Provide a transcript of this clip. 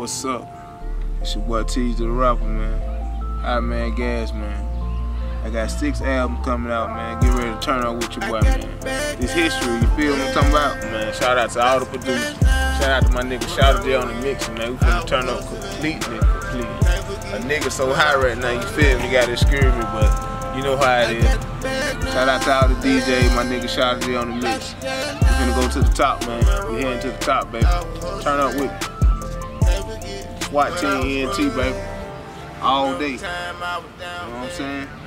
What's up? It's your boy Teez the Rapper, man. Hot Man Gas, man. I got 6 albums coming out, man. Get ready to turn up with your boy, man. This history, you feel what I'm talking about? Man, shout out to all the producers. Shout out to my nigga Shout Day on the mix, man. We finna turn up completely. A nigga so high right now, you feel me? Got excuse me, but you know how it is. Shout out to all the DJs, my nigga Shout Day on the mix. We finna go to the top, man. We heading to the top, baby. Turn up with me. SWAT Team ENT, baby. All day. You know what I'm saying?